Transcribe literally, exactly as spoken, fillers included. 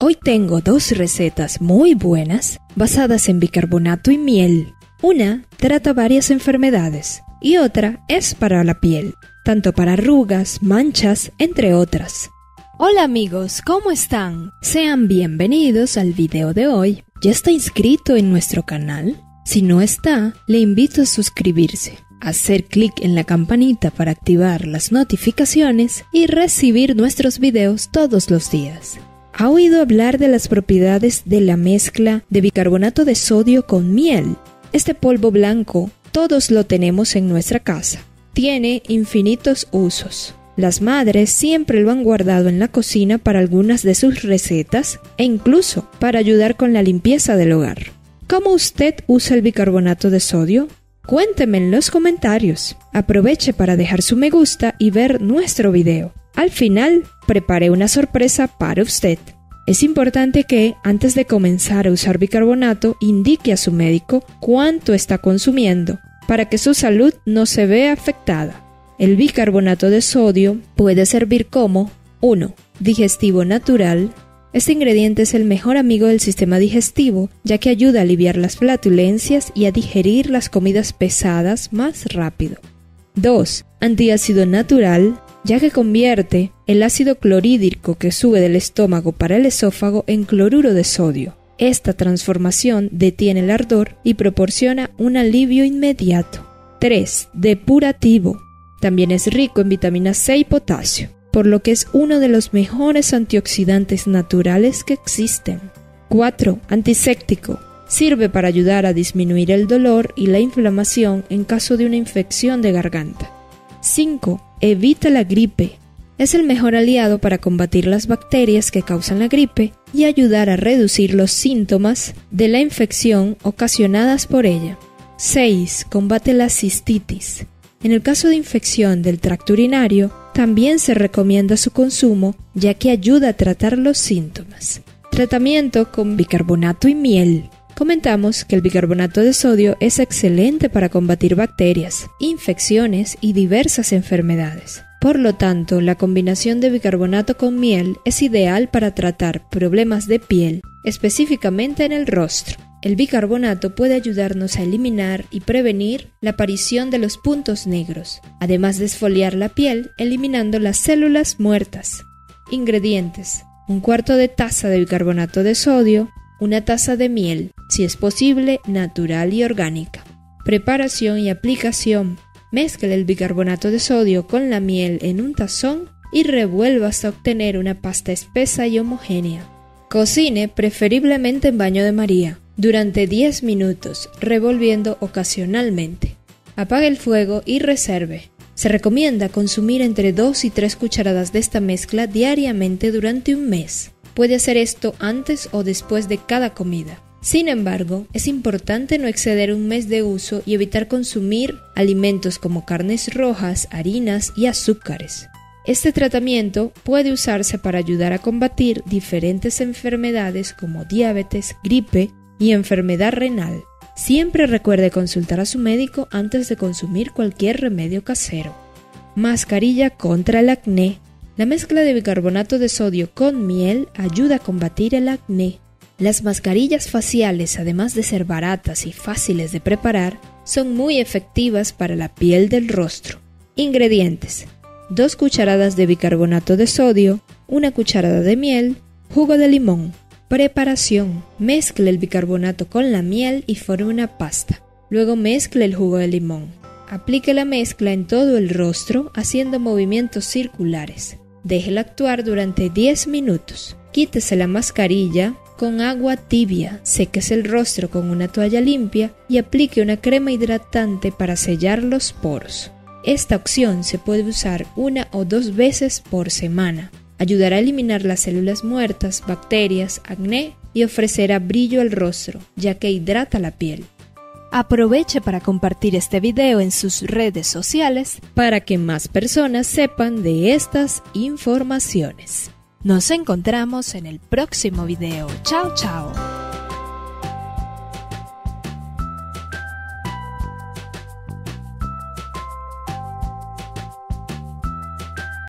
Hoy tengo dos recetas muy buenas basadas en bicarbonato y miel. Una trata varias enfermedades y otra es para la piel, tanto para arrugas, manchas, entre otras. Hola amigos, ¿cómo están? Sean bienvenidos al video de hoy. ¿Ya está inscrito en nuestro canal? Si no está, le invito a suscribirse, hacer clic en la campanita para activar las notificaciones y recibir nuestros videos todos los días. ¿Ha oído hablar de las propiedades de la mezcla de bicarbonato de sodio con miel? Este polvo blanco todos lo tenemos en nuestra casa. Tiene infinitos usos. Las madres siempre lo han guardado en la cocina para algunas de sus recetas e incluso para ayudar con la limpieza del hogar. ¿Cómo usted usa el bicarbonato de sodio? Cuénteme en los comentarios. Aproveche para dejar su me gusta y ver nuestro video. Al final, preparé una sorpresa para usted. Es importante que, antes de comenzar a usar bicarbonato, indique a su médico cuánto está consumiendo para que su salud no se vea afectada. El bicarbonato de sodio puede servir como uno. Digestivo natural. Este ingrediente es el mejor amigo del sistema digestivo, ya que ayuda a aliviar las flatulencias y a digerir las comidas pesadas más rápido. dos. Antiácido natural, ya que convierte el ácido clorhídrico que sube del estómago para el esófago en cloruro de sodio. Esta transformación detiene el ardor y proporciona un alivio inmediato. tres. Depurativo. También es rico en vitamina C y potasio, por lo que es uno de los mejores antioxidantes naturales que existen. cuatro. Antiséptico. Sirve para ayudar a disminuir el dolor y la inflamación en caso de una infección de garganta. cinco. Evita la gripe. Es el mejor aliado para combatir las bacterias que causan la gripe y ayudar a reducir los síntomas de la infección ocasionadas por ella. seis. Combate la cistitis. En el caso de infección del tracto urinario, también se recomienda su consumo, ya que ayuda a tratar los síntomas. Tratamiento con bicarbonato y miel. Comentamos que el bicarbonato de sodio es excelente para combatir bacterias, infecciones y diversas enfermedades. Por lo tanto, la combinación de bicarbonato con miel es ideal para tratar problemas de piel, específicamente en el rostro. El bicarbonato puede ayudarnos a eliminar y prevenir la aparición de los puntos negros, además de esfoliar la piel, eliminando las células muertas. Ingredientes: un cuarto de taza de bicarbonato de sodio, una taza de miel, si es posible, natural y orgánica. Preparación y aplicación: mezcle el bicarbonato de sodio con la miel en un tazón y revuelva hasta obtener una pasta espesa y homogénea. Cocine preferiblemente en baño de María durante diez minutos, revolviendo ocasionalmente. Apague el fuego y reserve. Se recomienda consumir entre dos y tres cucharadas de esta mezcla diariamente durante un mes. Puede hacer esto antes o después de cada comida. Sin embargo, es importante no exceder un mes de uso y evitar consumir alimentos como carnes rojas, harinas y azúcares. Este tratamiento puede usarse para ayudar a combatir diferentes enfermedades como diabetes, gripe y enfermedad renal. Siempre recuerde consultar a su médico antes de consumir cualquier remedio casero. Mascarilla contra el acné. La mezcla de bicarbonato de sodio con miel ayuda a combatir el acné. Las mascarillas faciales, además de ser baratas y fáciles de preparar, son muy efectivas para la piel del rostro. Ingredientes: dos cucharadas de bicarbonato de sodio, una cucharada de miel, jugo de limón. Preparación: mezcle el bicarbonato con la miel y forme una pasta. Luego mezcle el jugo de limón. Aplique la mezcla en todo el rostro haciendo movimientos circulares. Déjela actuar durante diez minutos. Quítese la mascarilla con agua tibia, séquese el rostro con una toalla limpia y aplique una crema hidratante para sellar los poros. Esta opción se puede usar una o dos veces por semana. Ayudará a eliminar las células muertas, bacterias, acné y ofrecerá brillo al rostro, ya que hidrata la piel. Aproveche para compartir este video en sus redes sociales para que más personas sepan de estas informaciones. Nos encontramos en el próximo video. Chao, chao.